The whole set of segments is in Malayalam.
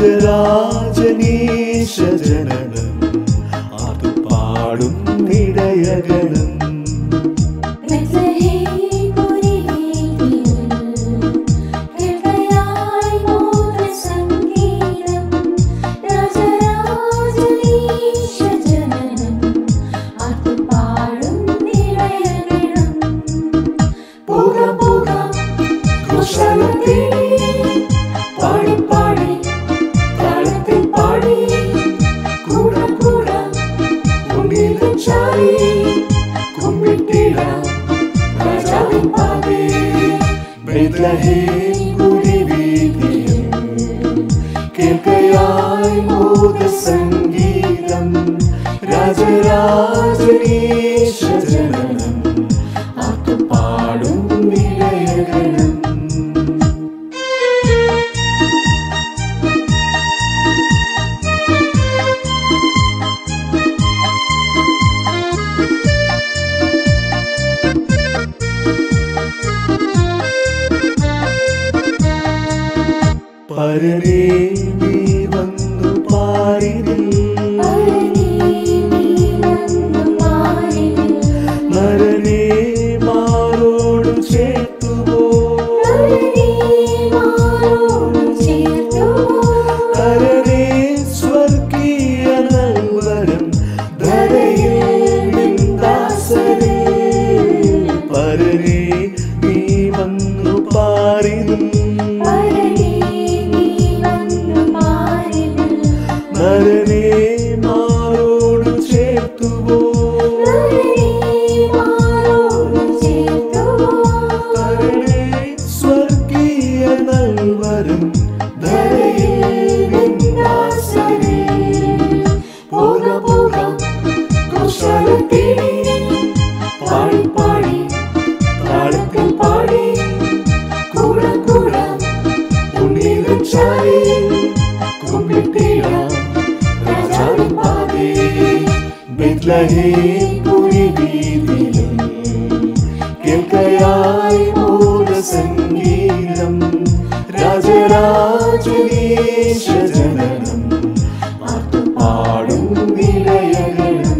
രാജരാജനീശ ജനനം അത് പാടും ഇടയഗണം. ബെത്ലഹേം കുടിവീഥിയിൽ കേൾക്കയായി മോദസംഗീതം. രാജരാജനീശ ജനനം അത് പാടും ഇടയഗണം. പരനേ നീ വന്നു പാരിതിൽ, മരനേ മാറോടു ചേർത്തുവോ, കരനേ സ്വർഗീയ നൽവരം ധരയിൽ നിന്ദാസരേ. പരനേ നീ വന്നു പാരിതിൽ, മരനേ മാറോടു ചേർത്തുവോ, കരനേ സ്വർഗീയ നൽവരം ധരയിൽ നിന്ദാസരേ. പോകാം പോകാം കുശലത്തിൽ പാടി പാടി താളത്തിൽ പാടി കൂടാം കൂടാം ഉണ്ണീതൻ ചാരിയിൽ കുമ്പിട്ടിടാം രാജാവിൻ പാതേ. ബെത്ലഹേം പുരിവീഥിയിൽ കേൾക്കയായി മോദസംഗീതം. രാജരാജനീശ ജനനം അത് പാടും ഇടയഗണം.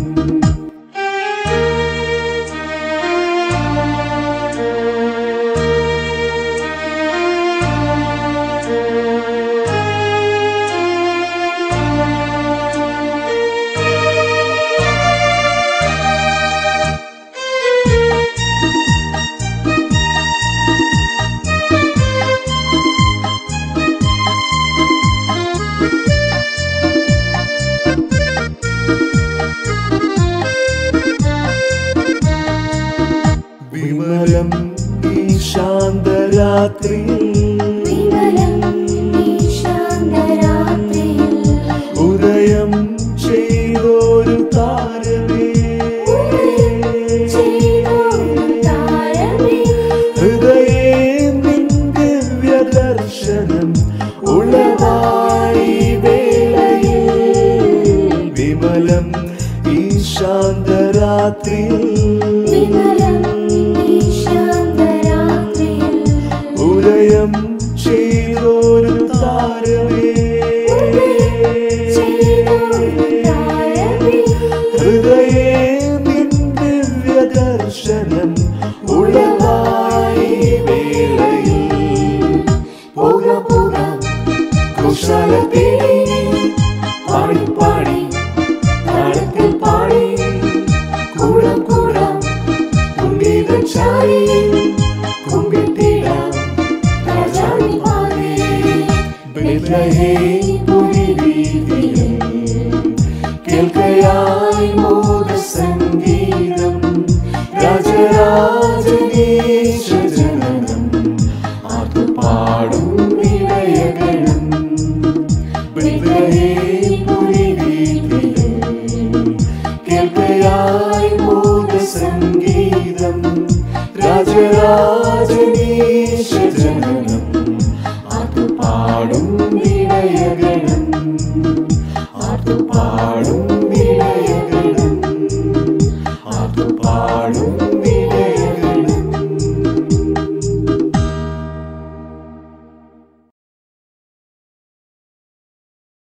വിമലം ഈ ശാന്തരാത്രിയിൽ, ഉദയം ചെയ്തൊരു താരമേ, ഹൃദയേ നിൻ ദിവ്യദർശനം ഉളവായി വേളയിൽ. വിമലം ഈ ശാന്തരാത്രിയിൽ, ഉദയം ചെയ്തൊരു താരമേ, ഹൃദയേ നിൻ ദിവ്യദർശനം ഉളവായി വേളയിൽ. പോകാം പോകാം കുശലത്തിൽ പാടി പാടി താളത്തിൽ പാടി കൂടാം കൂടാം ഉണ്ണീതൻ ചാരിയിൽ കുമ്പിട്ടിടാം രാജാവിൻ പാതേ. ബെത്ലഹേം പുരിവീഥിയിൽ കേൾക്കയായി മോദസംഗീതം. രാജരാജനീശ ജനനം അത് പാടും ഇടയഗണം. ബെത്ലഹേം പുരിവീഥിയിൽ കേൾക്കയായി മോദസംഗീതം. രാജരാജനീശ ജനനം